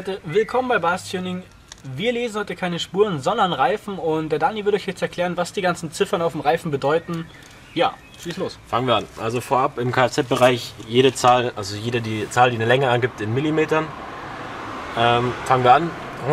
Leute, willkommen bei Bars-Tuning. Wir lesen heute keine Spuren, sondern Reifen und der Dani wird euch jetzt erklären, was die ganzen Ziffern auf dem Reifen bedeuten. Ja, schieß los. Fangen wir an. Also vorab im Kfz-Bereich jede Zahl, also die Zahl, die eine Länge angibt in Millimetern. Fangen wir an.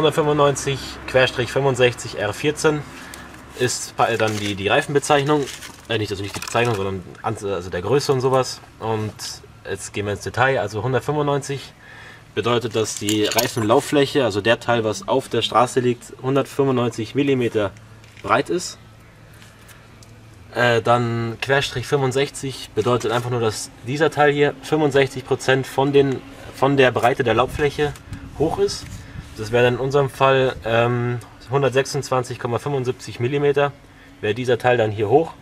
195/65 R14 ist dann die Reifenbezeichnung. Nicht die Bezeichnung, sondern also der Größe und sowas. Und jetzt gehen wir ins Detail. Also 195 bedeutet, dass die Reifenlauffläche, also der Teil, was auf der Straße liegt, 195 mm breit ist. Dann /65 bedeutet einfach nur, dass dieser Teil hier 65% von der Breite der Laufläche hoch ist. Das wäre dann in unserem Fall 126,75 mm, wäre dieser Teil dann hier hoch.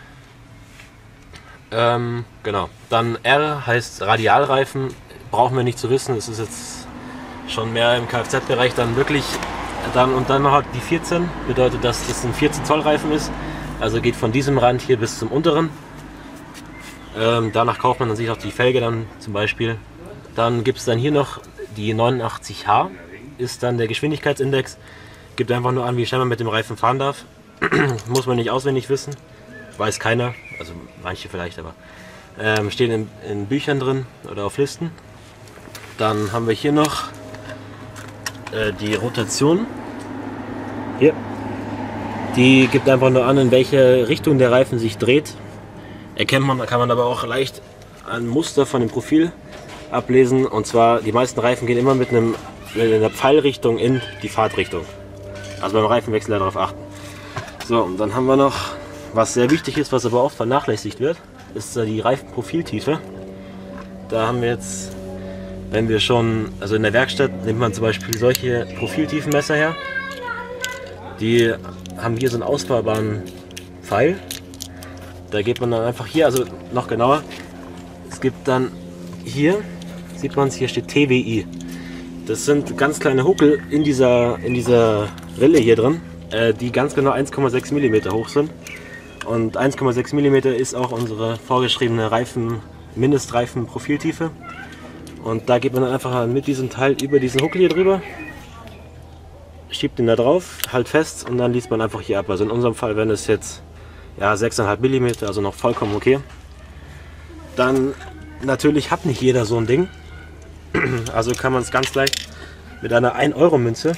Genau. Dann R heißt Radialreifen, brauchen wir nicht zu wissen, es ist jetzt schon mehr im Kfz-Bereich dann wirklich. Und dann noch hat die 14, bedeutet, dass das ein 14 Zoll Reifen ist, also geht von diesem Rand hier bis zum unteren. Danach kauft man dann sich auch die Felge dann zum Beispiel. Dann gibt es dann hier noch die 89H, ist dann der Geschwindigkeitsindex, gibt einfach nur an, wie schnell man mit dem Reifen fahren darf. Muss man nicht auswendig wissen, weiß keiner, also manche vielleicht, aber stehen in Büchern drin oder auf Listen. Dann haben wir hier noch die Rotation. Hier. Die gibt einfach nur an, in welche Richtung der Reifen sich dreht. Kann man aber auch leicht ein Muster von dem Profil ablesen. Und zwar, die meisten Reifen gehen immer mit einer Pfeilrichtung in die Fahrtrichtung. Also beim Reifenwechsel darauf achten. So, und dann haben wir noch, was sehr wichtig ist, was aber oft vernachlässigt wird, ist die Reifenprofiltiefe. Da haben wir jetzt, wenn wir schon, also in der Werkstatt nimmt man zum Beispiel solche Profiltiefenmesser her. Die haben hier so einen ausfahrbaren Pfeil. Da geht man dann einfach hier, also noch genauer. Es gibt dann hier, sieht man es, hier steht TWI. Das sind ganz kleine Huckel in dieser Rille hier drin, die ganz genau 1,6 mm hoch sind. Und 1,6 mm ist auch unsere vorgeschriebene Mindestreifenprofiltiefe. Und da geht man dann einfach mit diesem Teil über diesen Huckel hier drüber, schiebt ihn da drauf, halt fest und dann liest man einfach hier ab. Also in unserem Fall wären es jetzt 6,5 mm, also noch vollkommen okay. Dann natürlich hat nicht jeder so ein Ding. Also kann man es ganz leicht mit einer 1-Euro-Münze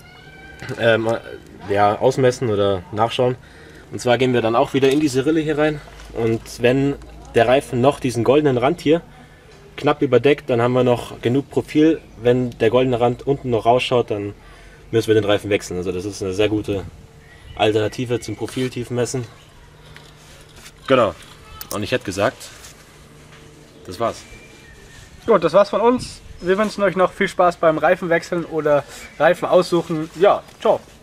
ausmessen oder nachschauen. Und zwar gehen wir dann auch wieder in diese Rille hier rein. Und wenn der Reifen noch diesen goldenen Rand hier knapp überdeckt, dann haben wir noch genug Profil. Wenn der goldene Rand unten noch rausschaut, dann müssen wir den Reifen wechseln. Also das ist eine sehr gute Alternative zum Profiltiefenmessen. Genau. Und ich hätte gesagt, das war's. Gut, das war's von uns. Wir wünschen euch noch viel Spaß beim Reifenwechseln oder Reifen aussuchen. Ja, ciao.